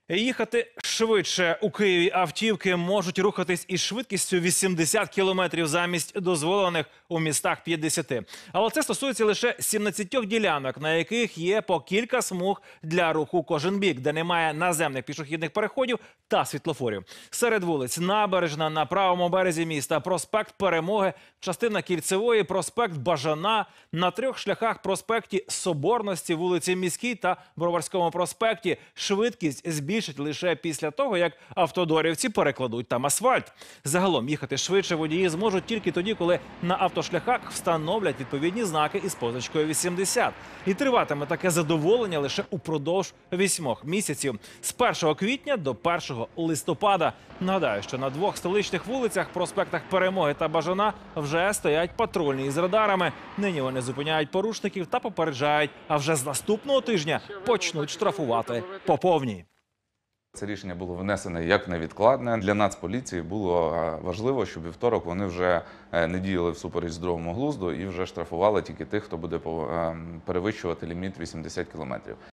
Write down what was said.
Їхати швидше. У Києві автівки можуть рухатись із швидкістю 80 кілометрів замість дозволених у містах 50. Але це стосується лише 17 ділянок, на яких є по кілька смуг для руху кожен бік, де немає наземних пішохідних переходів та світлофорів. Серед вулиць Набережна, на правому березі міста, проспект Перемоги, частина Кільцевої, проспект Бажана, на 3 шляхах проспекті Соборності, вулиці Міській та Броварському проспекті швидкість збільшить лише після того, як автодорівці перекладуть там асфальт. Загалом їхати швидше водії зможуть тільки тоді, коли на автошляхах встановлять відповідні знаки із позначкою 80. І триватиме таке задоволення лише упродовж 8 місяців. З 1 квітня до 1 листопада. Нагадаю, що на 2 столичних вулицях, проспектах Перемоги та Бажана, вже стоять патрульні із радарами. Нині вони зупиняють порушників та попереджають, а вже з наступного тижня почнуть штрафувати по повній. Це рішення було внесене як невідкладне. Для Нацполіції було важливо, щоб вівторок вони вже не діяли всупереч здоровому глузду і вже штрафували тільки тих, хто буде перевищувати ліміт 80 кілометрів.